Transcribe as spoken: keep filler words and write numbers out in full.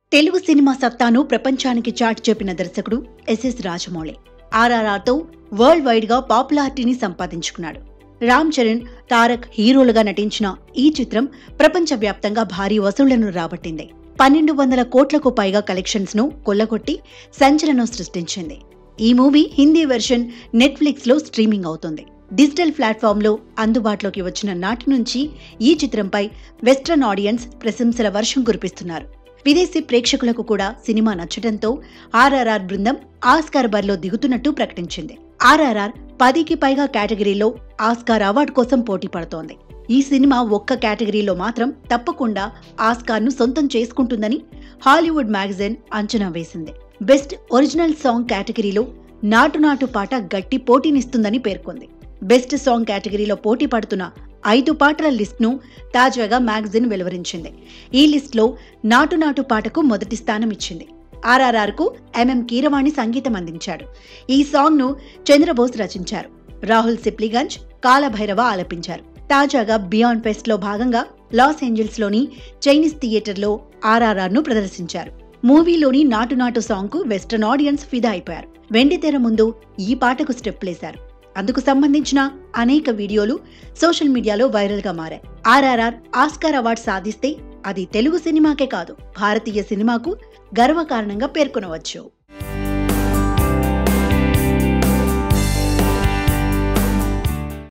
Telugu cinema సత్తాను ప్రపంచానికి చాటి చెప్పిన దర్శకుడు ఎస్ఎస్ రాజమౌళి ఆర్ఆర్ఆర్తో వరల్డ్ వైడ్ గా పాపులారిటీని సంపాదించుకున్నాడు. రామ్ చరణ్, తారక్ హీరోలుగా నటించిన ఈ చిత్రం ప్రపంచవ్యాప్తంగా భారీ వసూళ్లను రాబట్టింది. పన్నెండు వందల కోట్లకు పైగా కలెక్షన్స్ ను కొల్లగొట్టి సంచలనం సృష్టించింది. ఈ మూవీ హిందీ వెర్షన్ నెట్ఫ్లిక్స్ లో స్ట్రీమింగ్ అవుతుంది. డిజిటల్ ప్లాట్ఫామ్ లో అందుబాటులోకి వచ్చిన నాటి నుంచి ఈ చిత్రంపై వెస్ట్రన్ ఆడియన్స్ ప్రశంసల వర్షం కురిపిస్తున్నారు. విదేశీ ప్రేక్షకులకు కూడా సినిమా నచ్చడంతో ఆర్ఆర్ఆర్ బృందం ఆస్కార్ బరిలో దిగుతున్నట్టు ప్రకటించింది. ఆర్ఆర్ఆర్ పదికి పైగా కేటగిరీలో ఆస్కార్ అవార్డు కోసం పోటీ పడుతోంది. ఈ సినిమా ఒక్క కేటగిరీలో మాత్రం తప్పకుండా ఆస్కార్ ను సొంతం చేసుకుంటుందని హాలీవుడ్ మ్యాగజైన్ అంచనా వేసింది. బెస్ట్ ఒరిజినల్ సాంగ్ కేటగిరీలో నాటు నాటు పాట గట్టి పోటీనిస్తుందని పేర్కొంది. బెస్ట్ సాంగ్ కేటగిరీలో పోటీ పడుతున్న ఐదు పాటల లిస్ట్ ను తాజాగా మ్యాగజైన్ వెలువరించింది. ఈ లిస్ట్ లో నాటు నాటు పాటకు మొదటి స్థానం ఇచ్చింది. ఆర్ఆర్ఆర్ కు ఎంఎం కీరవాణి సంగీతం అందించాడు. ఈ సాంగ్ ను చంద్రబోస్ రచించారు. రాహుల్ సిప్లిగంజ్, కాలభైరవ ఆలపించారు. తాజాగా బియాండ్ ఫెస్ట్ లో భాగంగా లాస్ ఏంజల్స్ లోని చైనీస్ థియేటర్ లో ఆర్ఆర్ఆర్ ను ప్రదర్శించారు. మూవీలోని నాటు నాటు సాంగ్ కు వెస్టర్న్ ఆడియన్స్ ఫిదా అయిపోయారు. వెండితెర ముందు ఈ పాటకు స్టెప్లేశారు. అందుకు సంబంధించిన అనేక వీడియోలు సోషల్ మీడియాలో వైరల్ గా మారాయి. ఆర్ఆర్ఆర్ ఆస్కార్ అవార్డు సాధిస్తే అది తెలుగు సినిమాకే కాదు, భారతీయ సినిమాకు గర్వకారణంగా పేర్కొనవచ్చు.